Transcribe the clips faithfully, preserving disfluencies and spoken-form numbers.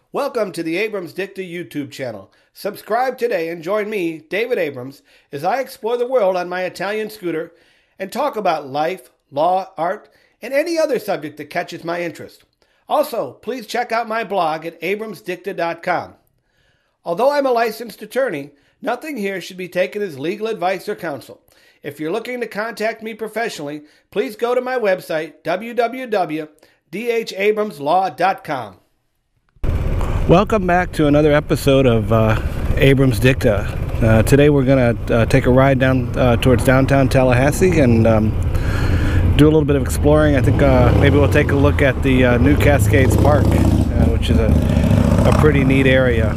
Welcome to the Abrams Dicta YouTube channel. Subscribe today and join me, David Abrams, as I explore the world on my Italian scooter and talk about life, law, art, and any other subject that catches my interest. Also, please check out my blog at abrams dicta dot com. Although I'm a licensed attorney, nothing here should be taken as legal advice or counsel. If you're looking to contact me professionally, please go to my website, w w w dot d h abrams law dot com. Welcome back to another episode of uh, Abrams Dicta. Uh, today we're going to uh, take a ride down uh, towards downtown Tallahassee and um, do a little bit of exploring. I think uh, maybe we'll take a look at the uh, new Cascades Park, uh, which is a, a pretty neat area.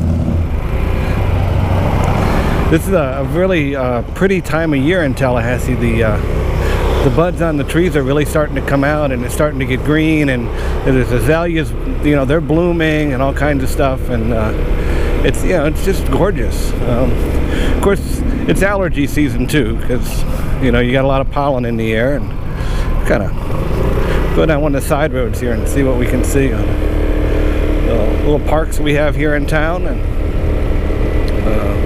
This is a, a really uh, pretty time of year in Tallahassee. The uh, the buds on the trees are really starting to come out, and it's starting to get green, and there's azaleas, you know, they're blooming and all kinds of stuff, and uh, it's, you know, it's just gorgeous. Um, of course, it's allergy season too, because, you know, you got a lot of pollen in the air, and kind of go down one of the side roads here and see what we can see on the little parks we have here in town. And uh,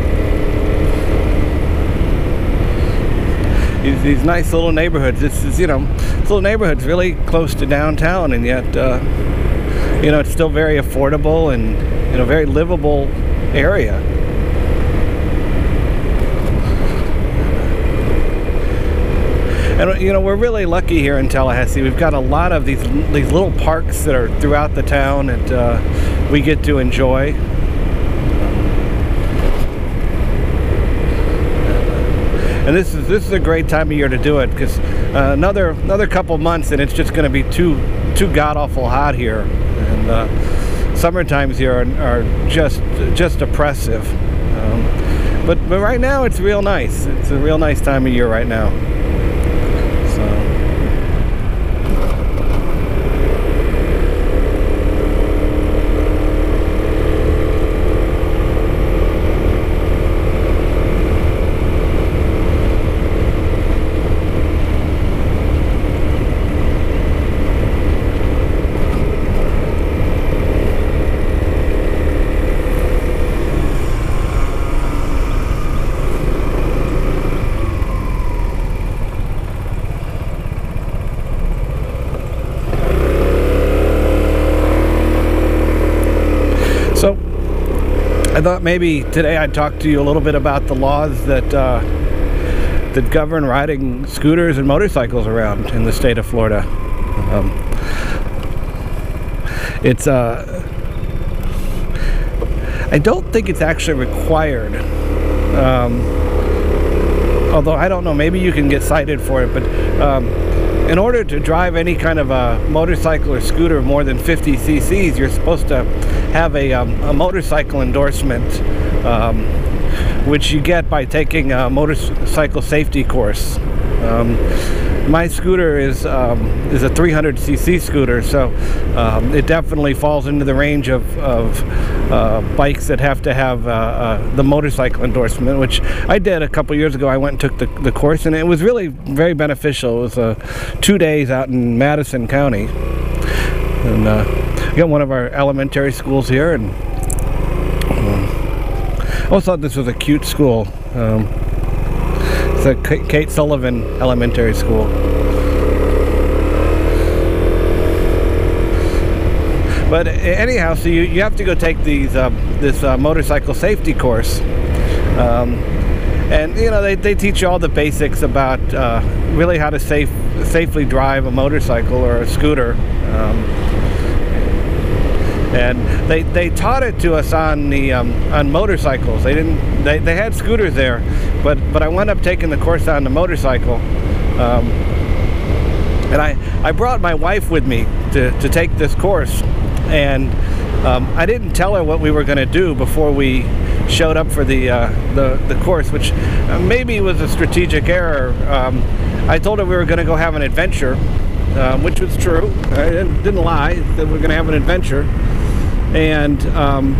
These, these nice little neighborhoods. This is, you know, this little neighborhood's really close to downtown, and yet, uh, you know, it's still very affordable and, you know, very livable area. And, you know, we're really lucky here in Tallahassee. We've got a lot of these these little parks that are throughout the town that uh, we get to enjoy. And this is this is a great time of year to do it, because uh, another another couple months and it's just going to be too too god awful hot here, and uh, summer times here are, are just just oppressive. Um, but but right now it's real nice. It's a real nice time of year right now. So. So, I thought maybe today I'd talk to you a little bit about the laws that uh, that govern riding scooters and motorcycles around in the state of Florida. Um, it's uh, I don't think it's actually required. Um, although I don't know, maybe you can get cited for it, but um, in order to drive any kind of a motorcycle or scooter more than fifty c c's, you're supposed to have a, um, a motorcycle endorsement, um, which you get by taking a motorcycle safety course. Um, my scooter is um, is a three hundred c c scooter, so um, it definitely falls into the range of, of uh, bikes that have to have uh, uh, the motorcycle endorsement, which I did a couple years ago. I went and took the, the course, and it was really very beneficial. It was uh, two days out in Madison County, and uh, I got one of our elementary schools here, and um, I always thought this was a cute school. Um, it's a K Kate Sullivan Elementary School. But anyhow, so you, you have to go take these uh, this uh, motorcycle safety course, um, and you know they, they teach you all the basics about uh, really how to safe safely drive a motorcycle or a scooter. Um, And they, they taught it to us on the um, on motorcycles. They didn't. They, they had scooters there, but but I wound up taking the course on the motorcycle, um, and I I brought my wife with me to to take this course, and um, I didn't tell her what we were going to do before we showed up for the uh, the the course, which uh, maybe was a strategic error. Um, I told her we were going to go have an adventure, um, which was true. I didn't, didn't lie. That we we're going to have an adventure. And um,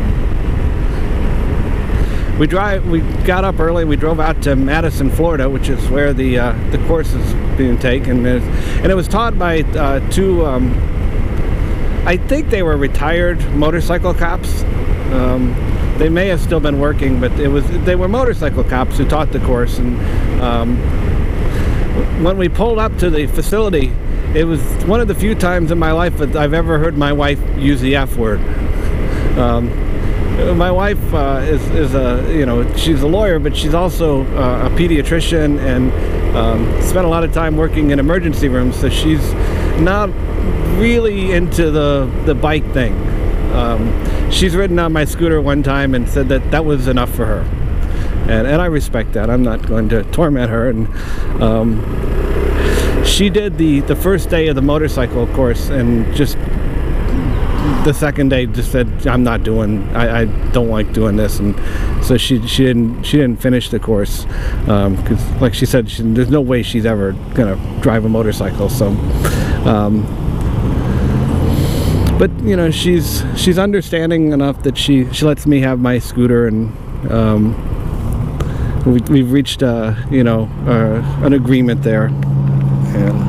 we drive. We got up early. We drove out to Madison, Florida, which is where the uh, the course is being taken. And it was taught by uh, two um, I think they were retired motorcycle cops. Um, they may have still been working, but it was they were motorcycle cops who taught the course. And um, when we pulled up to the facility, it was one of the few times in my life that I've ever heard my wife use the F word. Um, my wife uh, is, is a, you know, she's a lawyer, but she's also uh, a pediatrician and um, spent a lot of time working in emergency rooms, so she's not really into the, the bike thing. Um, she's ridden on my scooter one time and said that that was enough for her. And, and I respect that. I'm not going to torment her. And um, she did the, the first day of the motorcycle course, and just the second day just said, I'm not doing, I, I don't like doing this. And so she she didn't she didn't finish the course, because um, like she said, she, there's no way she's ever gonna drive a motorcycle. So um, but you know, she's she's understanding enough that she she lets me have my scooter, and um, we, we've reached uh, you know uh, an agreement there. And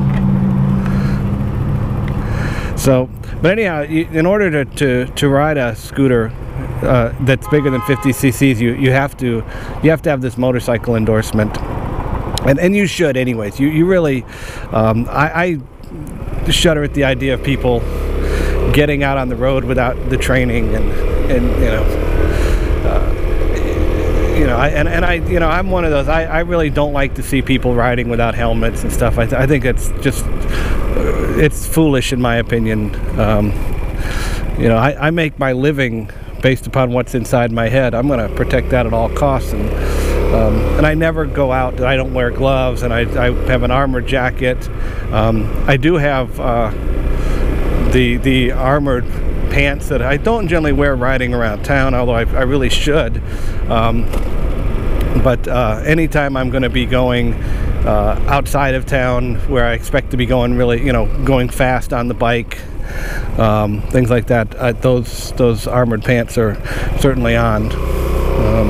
so, but anyhow, you, in order to, to, to ride a scooter uh, that's bigger than fifty c c's, you, you have to you have to have this motorcycle endorsement, and and you should anyways. You you really, um, I, I shudder at the idea of people getting out on the road without the training, and and you know, uh, you know, I, and and I you know I'm one of those. I I really don't like to see people riding without helmets and stuff. I th I think it's just. It's foolish in my opinion. Um, you know, I, I make my living based upon what's inside my head. I'm going to protect that at all costs, and um, and I never go out. I don't wear gloves, and I, I have an armored jacket. Um, I do have uh, the the armored pants that I don't generally wear riding around town, although I, I really should. Um, but uh, anytime I'm going to be going Uh, outside of town, where I expect to be going really, you know, going fast on the bike, um, things like that, uh, those those armored pants are certainly on. Um,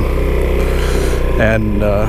and uh,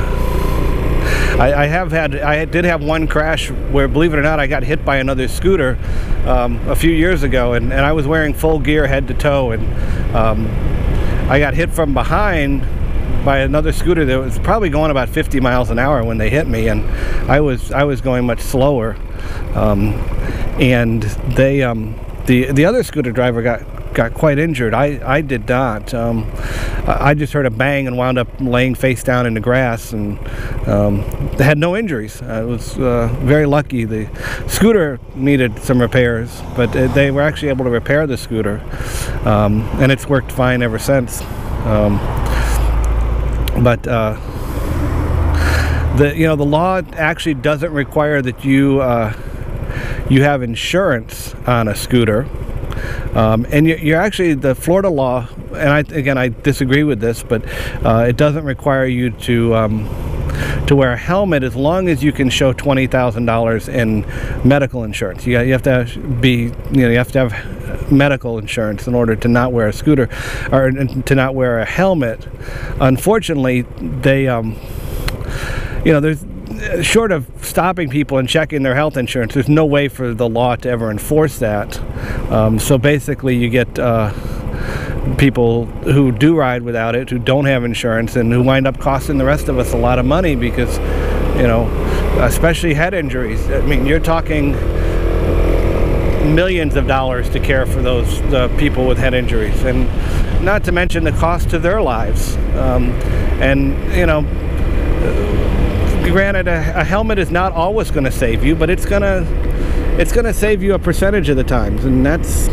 I, I have had, I did have one crash where, believe it or not, I got hit by another scooter um, a few years ago, and, and I was wearing full gear head to toe, and um, I got hit from behind by another scooter that was probably going about fifty miles an hour when they hit me, and I was I was going much slower, um, and they um, the the other scooter driver got got quite injured. I I did not. Um, I just heard a bang and wound up laying face down in the grass, and um, they had no injuries. I was uh, very lucky. The scooter needed some repairs, but they were actually able to repair the scooter, um, and it's worked fine ever since. Um, But uh, the you know the law actually doesn't require that you uh, you have insurance on a scooter, um, and you, you're actually the Florida law. And I, again, I disagree with this, but uh, it doesn't require you to um, to wear a helmet as long as you can show twenty thousand dollars in medical insurance. You, you have to be you know you have to have medical insurance in order to not wear a scooter, or to not wear a helmet. Unfortunately, they um you know there's short of stopping people and checking their health insurance, there's no way for the law to ever enforce that. Um, so basically you get uh, people who do ride without it, who don't have insurance, and who wind up costing the rest of us a lot of money, because you know especially head injuries. I mean, you're talking millions of dollars to care for those uh, people with head injuries, and not to mention the cost to their lives. Um, and you know, granted, a, a helmet is not always going to save you, but it's gonna it's gonna save you a percentage of the times, and that's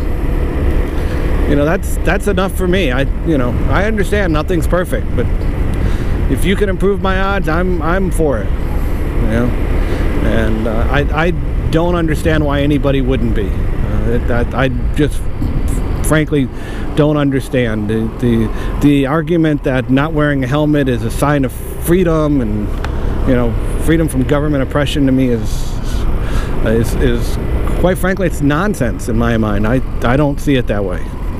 you know that's that's enough for me. I you know I understand nothing's perfect, but if you can improve my odds, I'm I'm for it. You know, and uh, I I. don't understand why anybody wouldn't be. Uh, it, I, I just frankly don't understand the, the the argument that not wearing a helmet is a sign of freedom, and you know freedom from government oppression. To me is is, is quite frankly, it's nonsense in my mind. I, I don't see it that way.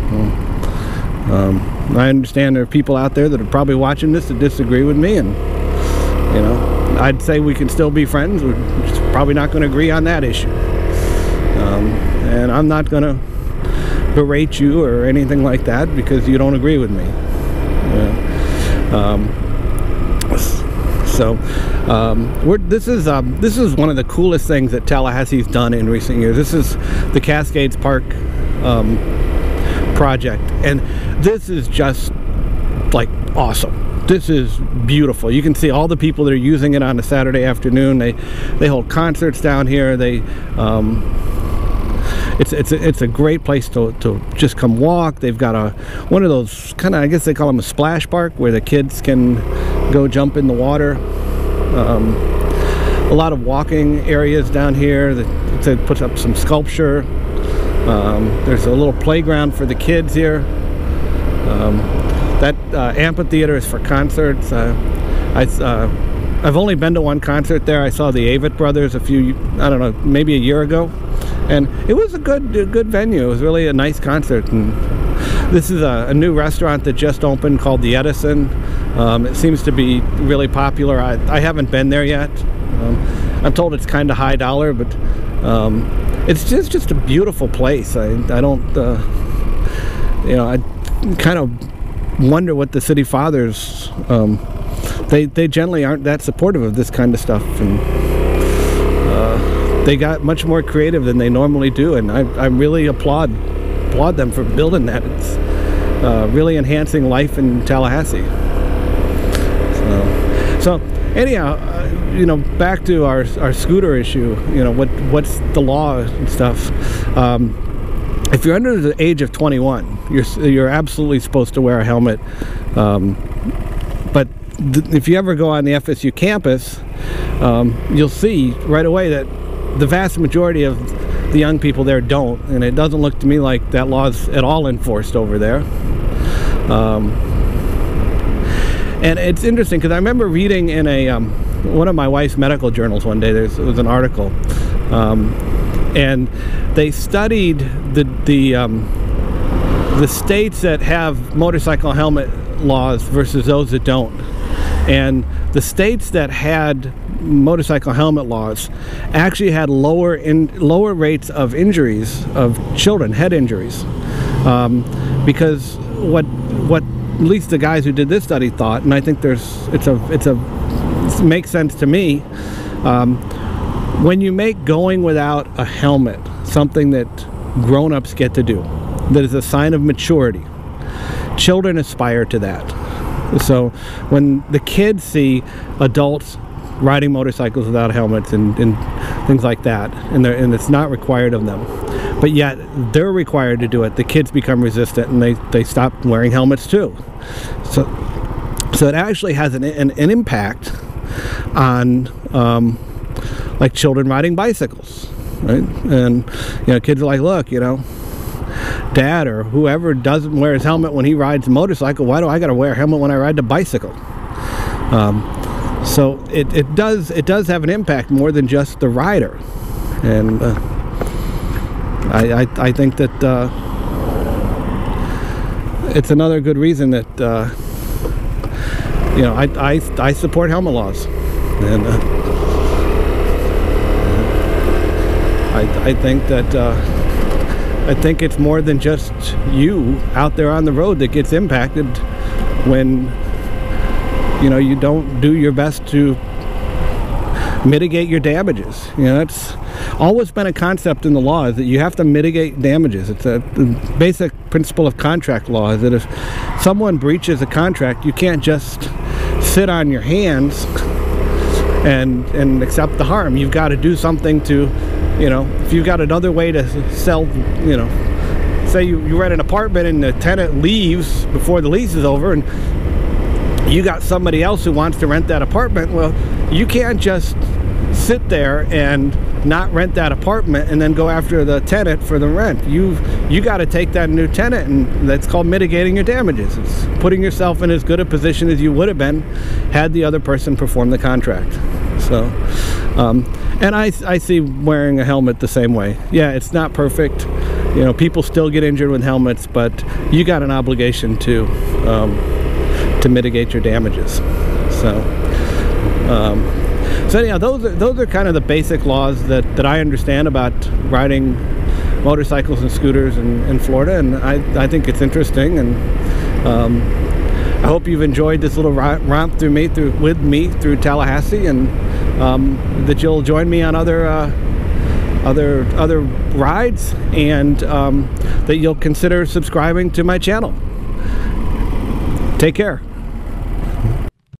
Um, I understand there are people out there that are probably watching this that disagree with me, and you know I'd say we can still be friends. We're just probably not going to agree on that issue, um, and I'm not going to berate you or anything like that because you don't agree with me. Yeah. Um, so um, we're, this is um, this is one of the coolest things that Tallahassee's done in recent years. This is the Cascades Park um, project, and this is just like awesome. This is beautiful. You can see all the people that are using it on a Saturday afternoon. They they hold concerts down here. They um, it's it's a, it's a great place to to just come walk. They've got a one of those kind of, I guess they call them a splash park, where the kids can go jump in the water. Um, a lot of walking areas down here. They put up some sculpture. Um, there's a little playground for the kids here. Um, That uh, amphitheater is for concerts. Uh, I, uh, I've only been to one concert there. I saw the Avett Brothers a few, I don't know, maybe a year ago, and it was a good, a good venue. It was really a nice concert. And this is a, a new restaurant that just opened called the Edison. Um, it seems to be really popular. I, I haven't been there yet. Um, I'm told it's kind of high dollar, but um, it's just just a beautiful place. I I don't, uh, you know, I kind of wonder what the city fathers, um, they they generally aren't that supportive of this kind of stuff, and uh, they got much more creative than they normally do, and I, I really applaud applaud them for building that. It's uh, really enhancing life in Tallahassee. So, so anyhow, uh, you know, back to our our scooter issue. You know, what what's the law and stuff. Um, If you're under the age of twenty-one, you're you're absolutely supposed to wear a helmet. Um, but th if you ever go on the F S U campus, um, you'll see right away that the vast majority of the young people there don't, and it doesn't look to me like that law is at all enforced over there. Um, and it's interesting because I remember reading in a um, one of my wife's medical journals one day. There's it was an article. Um, And they studied the the um, the states that have motorcycle helmet laws versus those that don't. And the states that had motorcycle helmet laws actually had lower in lower rates of injuries of children, head injuries, um, because what what at least the guys who did this study thought, and I think there's it's a it's a it makes sense to me. Um, When you make going without a helmet something that grown-ups get to do, that is a sign of maturity, children aspire to that. So when the kids see adults riding motorcycles without helmets and, and things like that, and, and it's not required of them, but yet they're required to do it, the kids become resistant and they, they stop wearing helmets too. So, so it actually has an, an, an impact on um, like children riding bicycles, right? And you know, kids are like, look, you know, Dad or whoever doesn't wear his helmet when he rides a motorcycle, why do I got to wear a helmet when I ride the bicycle? Um, so it, it does it does have an impact more than just the rider, and uh, I, I I think that uh, it's another good reason that uh, you know I I I support helmet laws, and. Uh, I, I think that uh, I think it's more than just you out there on the road that gets impacted when you know you don't do your best to mitigate your damages. You know, it's always been a concept in the law is that you have to mitigate damages. It's a basic principle of contract law is that if someone breaches a contract, you can't just sit on your hands and and accept the harm. You've got to do something to, you know, if you've got another way to sell, you know, say you, you rent an apartment and the tenant leaves before the lease is over and you got somebody else who wants to rent that apartment, well, you can't just sit there and not rent that apartment and then go after the tenant for the rent. You've you got to take that new tenant, and that's called mitigating your damages. It's putting yourself in as good a position as you would have been had the other person performed the contract. So um, and I, I see wearing a helmet the same way. Yeah, it's not perfect. You know, people still get injured with helmets, but you got an obligation to um, to mitigate your damages. So um, so anyhow, those are, those are kind of the basic laws that, that I understand about riding motorcycles and scooters in, in Florida, and I, I think it's interesting, and um, I hope you've enjoyed this little romp through me through with me through Tallahassee, and um, that you'll join me on other uh, other other rides, and um, that you'll consider subscribing to my channel. Take care.